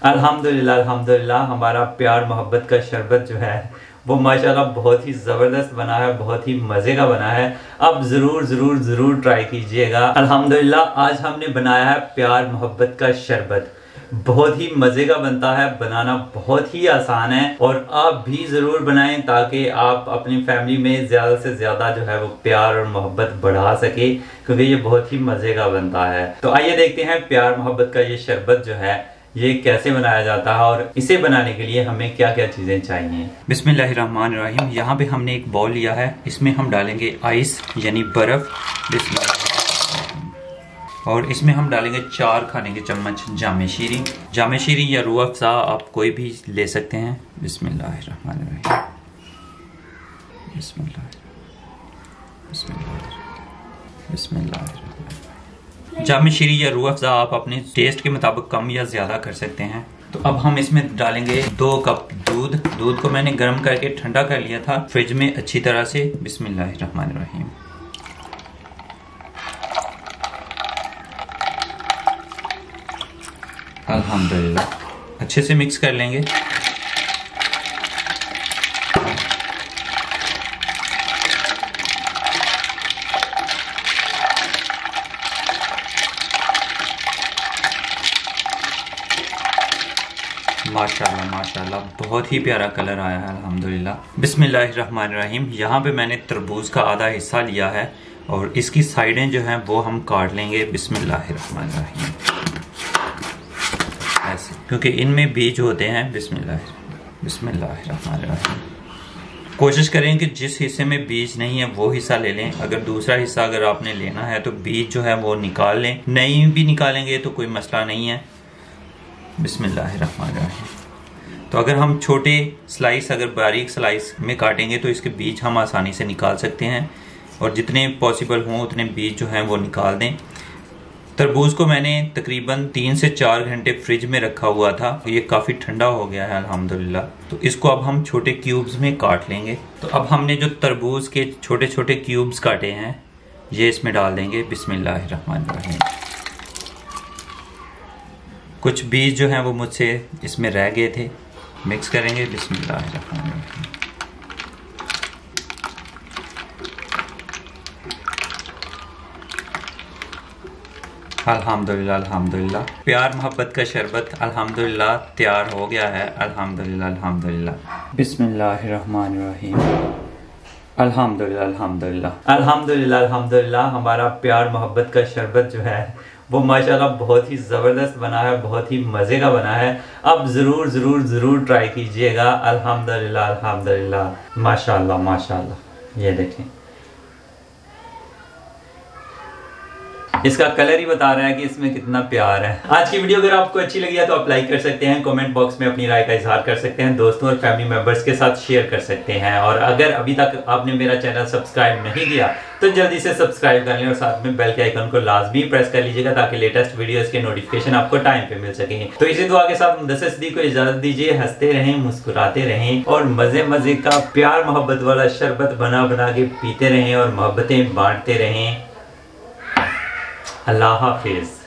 अल्हम्दुलिल्लाह अल्हम्दुलिल्लाह हमारा प्यार मोहब्बत का शरबत जो है वो माशाल्लाह बहुत ही ज़बरदस्त बना है, बहुत ही मज़े का बना है। अब ज़रूर ट्राई कीजिएगा। अल्हम्दुलिल्लाह आज हमने बनाया है प्यार मोहब्बत का शरबत। बहुत ही मज़े का बनता है, बनाना बहुत ही आसान है और आप भी ज़रूर बनाएं ताकि आप अपनी फैमिली में ज़्यादा से ज़्यादा जो है वो प्यार और मोहब्बत बढ़ा सके, क्योंकि ये बहुत ही मज़े का बनता है। तो आइए देखते हैं प्यार मोहब्बत का ये शरबत जो है ये कैसे बनाया जाता है और इसे बनाने के लिए हमें क्या क्या चीज़ें चाहिए। बिस्मिल्लाहिर्रहमानिर्रहीम। यहाँ पे हमने एक बाउल लिया है, इसमें हम डालेंगे आइस यानी बर्फ़। और इसमें हम डालेंगे 4 खाने के चम्मच जामे शीरी या रूह अफ़ज़ा, आप कोई भी ले सकते हैं। बिस्मिल्लाहिर्रहमानिर्रहीम। जामे शीरी या रूह अफ़ज़ा आप अपने टेस्ट के मुताबिक कम या ज़्यादा कर सकते हैं। तो अब हम इसमें डालेंगे 2 कप दूध को मैंने गर्म करके ठंडा कर लिया था फ्रिज में अच्छी तरह से। बिस्मिल्लाहिर्रहमानिर्रहीम। अल्हम्दुलिल्लाह अच्छे से मिक्स कर लेंगे। माशाल्लाह माशाल्लाह बहुत ही प्यारा कलर आया है अल्हम्दुलिल्लाह। बिस्मिल्लाहिर्रहमानिर्रहीम। यहाँ पे मैंने तरबूज का आधा हिस्सा लिया है और इसकी साइडें जो हैं वो हम काट लेंगे। बिस्मिल्लाहिर्रहमानिर्रहीम ऐसे, क्योंकि इनमें बीज होते हैं। बिस्मिल्लाहिर्रहमानिर्रहीम। कोशिश करें कि जिस हिस्से में बीज नहीं है वो हिस्सा ले लें। अगर दूसरा हिस्सा अगर आपने लेना है तो बीज जो है वो निकाल लें, नहीं भी निकालेंगे तो कोई मसला नहीं है। बिस्मिल्लाहिर्रहमानिर्रहीम। तो अगर हम छोटे स्लाइस अगर बारीक स्लाइस में काटेंगे तो इसके बीज हम आसानी से निकाल सकते हैं और जितने पॉसिबल हों उतने बीज जो हैं वो निकाल दें। तरबूज को मैंने तकरीबन 3 से 4 घंटे फ्रिज में रखा हुआ था, ये काफ़ी ठंडा हो गया है अल्हम्दुलिल्लाह। तो इसको अब हम छोटे क्यूब्स में काट लेंगे। तो अब हमने जो तरबूज के छोटे छोटे क्यूब्स काटे हैं ये इसमें डाल देंगे। बिस्मिल्लाहिर्रहमानिर्रहीम। कुछ बीज जो हैं वो मुझसे इसमें रह गए थे, मिक्स करेंगे। बिस्मिल्लाहिर्रहमानिर्रहीम। अल्हम्दुलिल्लाह अल्हम्दुलिल्लाह प्यार मोहब्बत का शरबत अल्हम्दुलिल्लाह तैयार हो गया है। अल्हम्दुलिल्लाह अल्हम्दुलिल्लाह। बिस्मिल्लाहिर्रहमानिर्रहीम। अल्हम्दुलिल्लाह अल्हम्दुलिल्लाह अल्हम्दुलिल्लाह अल्हम्दुलिल्लाह हमारा प्यार मोहब्बत का शरबत जो है वो माशाल्लाह बहुत ही ज़बरदस्त बना है, बहुत ही मज़े का बना है। अब ज़रूर ट्राई कीजिएगा। अल्हम्दुलिल्लाह अल्हम्दुलिल्लाह माशाल्लाह माशाल्लाह। ये देखें इसका कलर ही बता रहा है कि इसमें कितना प्यार है। आज की वीडियो अगर आपको अच्छी लगी है तो आप लाइक कर सकते हैं, कमेंट बॉक्स में अपनी राय का इजहार कर सकते हैं, दोस्तों और फैमिली मेंबर्स के साथ शेयर कर सकते हैं। और अगर अभी तक आपने मेरा चैनल सब्सक्राइब नहीं किया तो जल्दी से सब्सक्राइब कर लें और साथ में बेल के आइकन को लाजमी प्रेस कर लीजिएगा ताकि लेटेस्ट वीडियोस के नोटिफिकेशन आपको टाइम पे मिल सके। तो इसी दुआ के साथ मुदस्सिर सिद्दीक को इजाजत दीजिए। हंसते रहें, मुस्कुराते रहें और मजे का प्यार मोहब्बत वाला शरबत बना के पीते रहें और मोहब्बतें बांटते रहें। अल्लाह हाफिज।